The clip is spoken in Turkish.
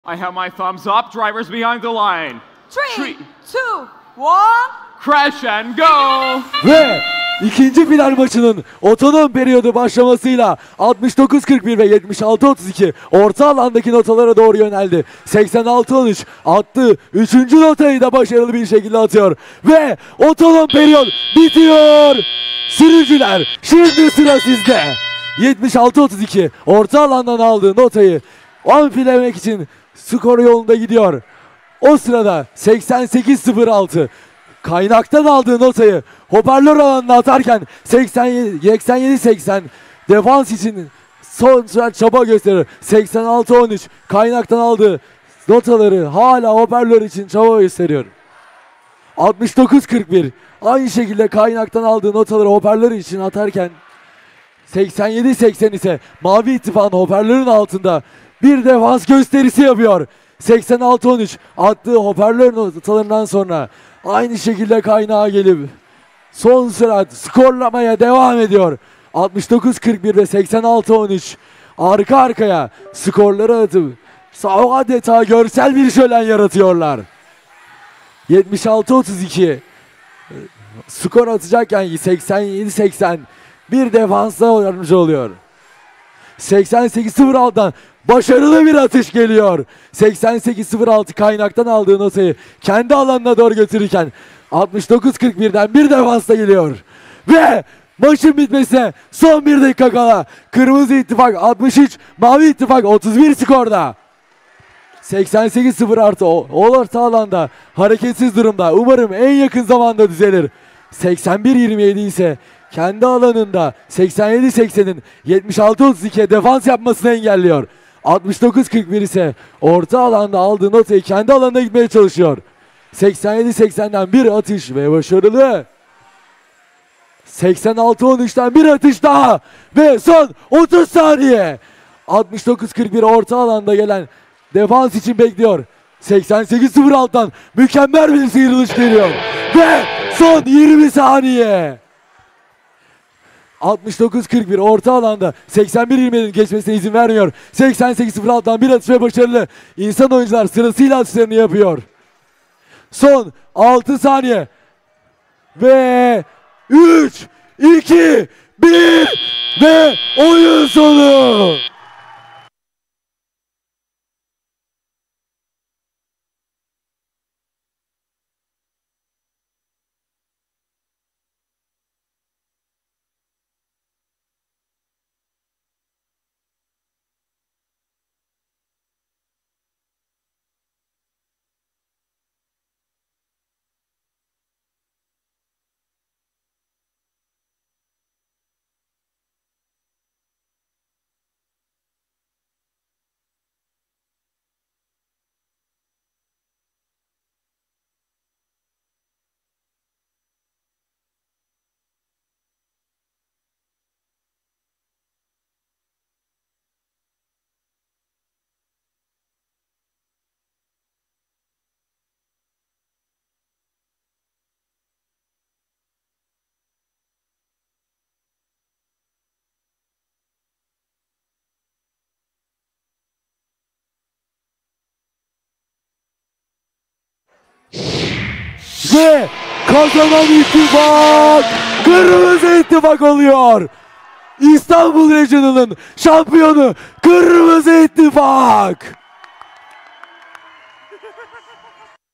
I have my thumbs up. Drivers behind the line. Three, two, one. Crash and go. Ve ikinci final maçının otonom periyodu başlamasıyla 69-41 ve 76-32 orta alandaki notalara doğru yöneldi. 86-13 attı. Üçüncü notayı da başarılı bir şekilde atıyor. Ve otonom periyot bitiyor. Sürücüler şimdi sıra sizde. 76-32 orta alandan aldığı notayı amfilemek için skor yolunda gidiyor. O sırada 88-06 kaynaktan aldığı notayı hoparlör alanına atarken 87-80 defans için son sürat çaba gösterir. 86-13 kaynaktan aldığı notaları hala hoparlör için çaba gösteriyor. 69-41 aynı şekilde kaynaktan aldığı notaları hoparlör için atarken 87-80 ise Mavi İttifak'ın hoparlörün altında bir defans gösterisi yapıyor. 86-13 attığı hoparlör notalarından sonra aynı şekilde kaynağa gelip son sürat skorlamaya devam ediyor. 69-41 ve 86-13 arka arkaya skorları atıp adeta görsel bir şölen yaratıyorlar. 76-32 skor atacakken 87-80 bir defansa yardımcı oluyor. 88-06'dan başarılı bir atış geliyor. 88-06 kaynaktan aldığı notayı kendi alanına doğru götürürken 69-41'den bir defansa geliyor. Ve maçın bitmesine son bir dakika kala Kırmızı İttifak 63, Mavi İttifak 31 skorda. 88-0 orta alanda hareketsiz durumda. Umarım en yakın zamanda düzelir. 81-27 ise kendi alanında 87-80'in 76-32'ye defans yapmasını engelliyor. 69-41 ise orta alanda aldığı notayı kendi alanına gitmeye çalışıyor. 87-80'den bir atış ve başarılı. 86-13'ten bir atış daha ve son 30 saniye. 69-41 orta alanda gelen defans için bekliyor. 88-06'dan mükemmel bir sıyrılış geliyor ve son 20 saniye. 69-41 orta alanda 81-20'nin geçmesine izin vermiyor. 88-06'dan bir atış ve başarılı. İnsan oyuncular sırasıyla atışlarını yapıyor. Son 6 saniye. Ve 3, 2, 1 ve oyun sonu. Ve kazanan İttifak Kırmızı İttifak oluyor. İstanbul Regional'ın şampiyonu Kırmızı İttifak.